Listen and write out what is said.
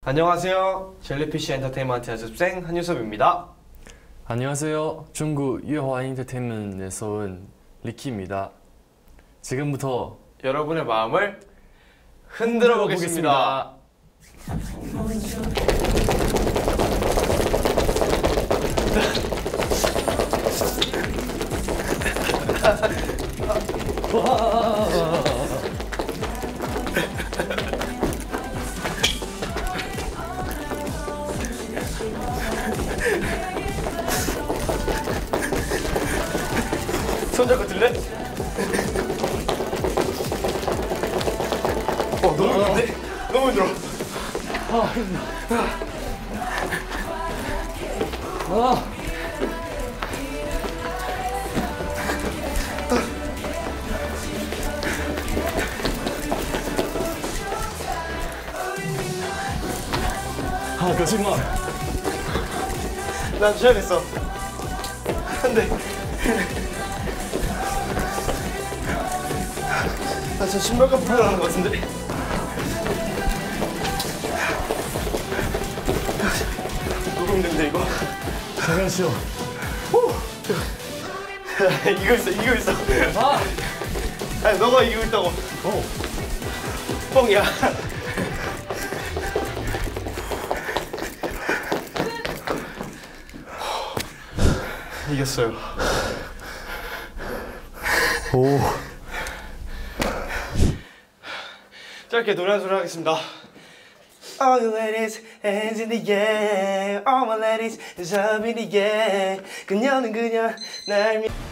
안녕하세요. 젤리피쉬 엔터테인먼트 연습생 한유섭입니다. 안녕하세요. 중국 유화 엔터테인먼트에서 온 리키입니다. 지금부터 여러분의 마음을 흔들어 보겠습니다. 손잡고 들래? 너무 힘든데? 너무 힘들어. 거짓말. 난 시작했어. 안 돼. 저 신발끈 풀어나는 것 같은데. 너무 힘든데 이거. 잠깐 쉬어. 이거 있어. 아니 너가 이기고 있다고. 뻥이야. 이겼어요. 오. 짧게 노래 한 소리 하겠습니다. All the ladies, hands in the air. All my ladies, is up in the air. 그녀는 그녀 날